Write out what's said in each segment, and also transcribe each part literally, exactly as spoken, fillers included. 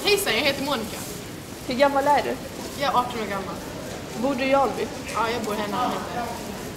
Hejsan, jag heter Monica. Hur gammal är du? Jag är arton år gammal. Bor du i Alby? Ja, jag bor här nära.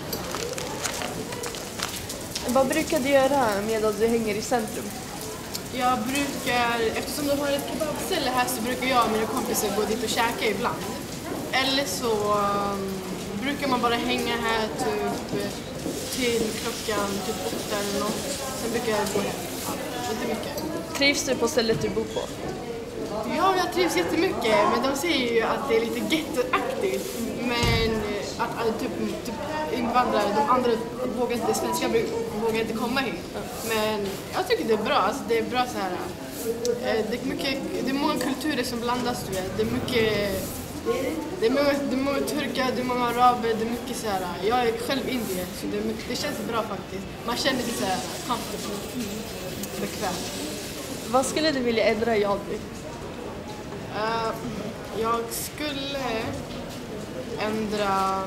Vad brukar du göra medan du hänger i centrum? Jag brukar, eftersom de har ett kebabställe här så brukar jag och mina kompisar gå dit och käka ibland. Eller så um, brukar man bara hänga här typ till klockan typ åtta eller något. Sen brukar jag gå hem. Ja, inte mycket. Trivs du på stället du bor på? Ja, jag trivs jättemycket, men de säger ju att det är lite gettoaktigt. Men att, att typ, typ invandrare, de andra vågar inte, svenska vågar inte komma hit. Men jag tycker det är bra, alltså det är bra så här. Det är, mycket, det är många kulturer som blandas, du vet. Det är mycket, det är många, det är många turkar, det är många araber, det är mycket så här. Jag är själv indier, så det, det känns bra faktiskt. Man känner sig så här comfortable, bekväm. Vad skulle du vilja ändra i Alby? Uh, jag skulle ändra...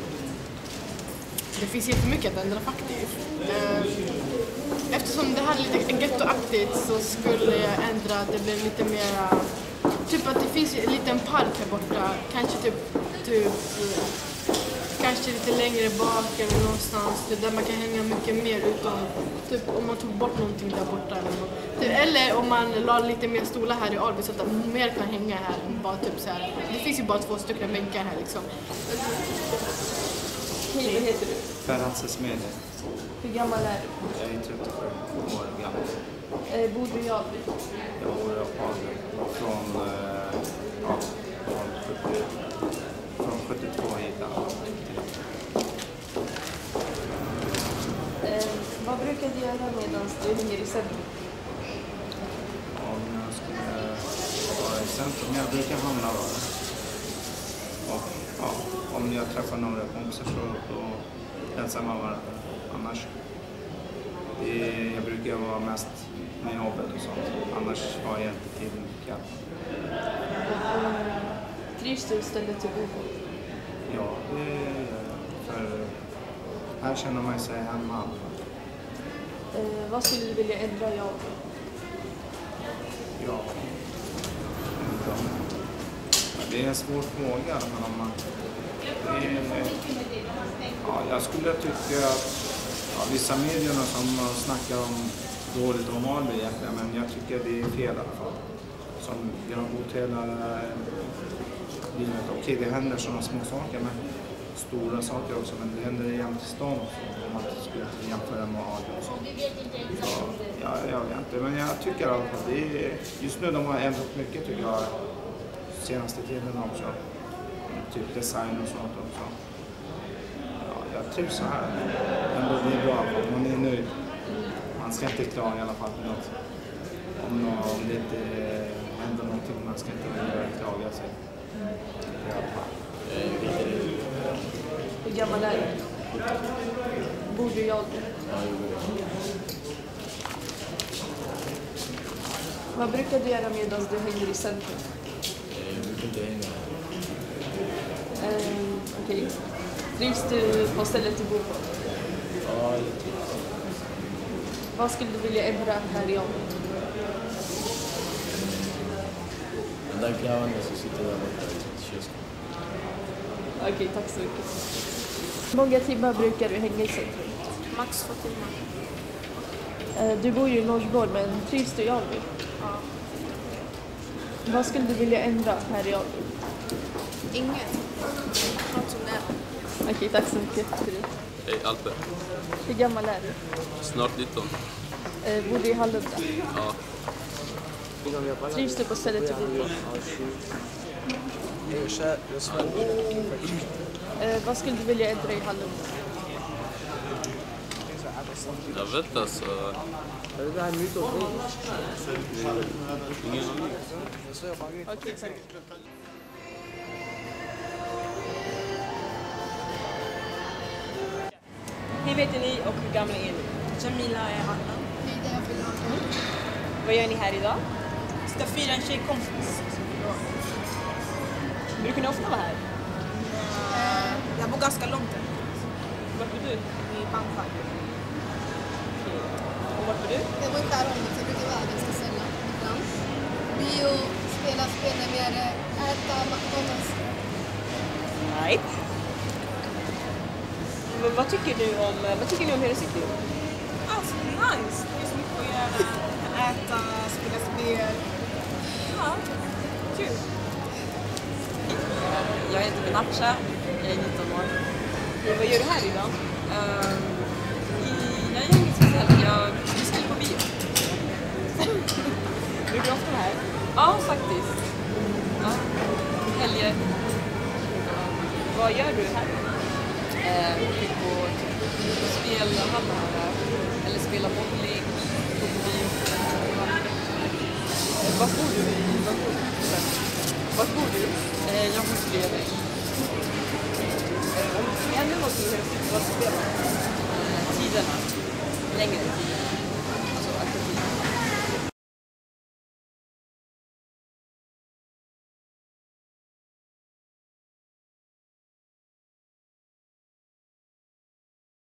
Det finns jättemycket att ändra faktiskt. Uh, eftersom det här är lite gettoaktigt så skulle jag ändra att det blir lite mera... Typ att det finns en liten park här borta. Kanske typ... typ kanske lite längre bak eller någonstans där man kan hänga mycket mer utan typ om man tog bort någonting där borta eller något. Typ, eller om man la lite mer stolar här i Alby så att man mer kan hänga här än bara typ så här. Det finns ju bara två stycken bänkar här liksom. Hej, vad heter du? Ferhatz Esmedi. Hur gammal är du? Jag är trettiosju år gammal. Eh, bor du i Alby? Jag bor i Alby från, eh, ja, från, sjuttio, från sjuttiotvå hit. Eh, vad brukar du göra medan du hänger i centrum? Om jag skulle vara i centrum, jag brukar handla då. Och ja, om jag träffar några kompisar så då hälsar man varandra. Annars, det, jag brukar vara mest med jobbet och sånt. Annars har jag inte tid mycket. Eh, trivs du stället du bor på? Ja, det gör jag. För här känner man sig hemma. Eh, vad skulle du vilja ändra i Alby? Ja. Det är en svår fråga, men om man... Det är, ja, jag skulle tycka att ja, vissa medierna som snackar om dåligt om Alby egentligen, men jag tycker det är fel i alla fall. Som jag har bott hela livet. Okej, det händer sådana små saker, men stora saker också, men det händer jämt i stan också, om man skulle jämföra med Alby och sånt. Så, ja, jag vet inte, men jag tycker i alla fall det är, just nu de har ändrat mycket tycker jag, senaste tiden också. Typ design och sånt också. Ja, jag trivs så här. Ändå det är bra, man är nöjd. Man ska inte klaga i alla fall på något. Om, något, om det inte händer någonting, man ska inte vilja klaga sig. I alla fall. Hur gammal är du? Bor du i Alby? Vad brukar du göra medan du hänger i centrum? Jag brukar inte hänga. Eh, Okej. Okay. Trivs du på stället du bor på? Ja, jag trivs. Vad skulle du vilja ändra här i Alby? Den där grabben som sitter där borta i kiosken. Okej, okay, tack så mycket. Hur många timmar brukar du hänga i centrum? Max två timmar. Eh, du bor ju i Norsborg, men trivs du i Alby? Ja. Vad skulle du vilja ändra här i Alby? Inget. Något som det är. Okej, okay, tack så mycket. Hej, Alpe. Hur gammal är du? Snart nitton. Eh, bor du i Hallunda? Ja. Trivs du på stället du bor på? Eh, vad skulle du vilja ändra i Hallunda? Jag vet alltså. Ingen aning. Okej, tack. Hur heter ni och hur gamla är ni? Jamila är Hanna. Hej, jag fyller arton. Vad gör ni här idag? Ska fira en tjejkompis. Brukar ni ofta vara här? Eh, jag bor ganska långt här. Vart bor du? I Bangkok. Och vart bor du? Jag bor i Skärholmen, så jag brukar vara ganska sällan ibland. Bio, spela spela spel är mer äta McDonalds. Nej. Men vad tycker du om, vad tycker ni om Hero City? Alltså, nice. Det är så mycket att göra. Äta, spela spel. Ja, kul. Jag heter Benacha, jag är nitton år. Vad gör du här idag? Uh, i, jag gör inget speciellt, jag skulle på bio. Brukar du ofta här? Ja, faktiskt. Ja, helger. Vad gör du här? Uh, typ på spelhall här, eller spela bowling, gå på bio. Var bor du? Var bor du? Var bor du? Uh, jag bor i Löving. Om ännu någonting i Hero City, vad spelar du? Uh, tiderna, längre tider.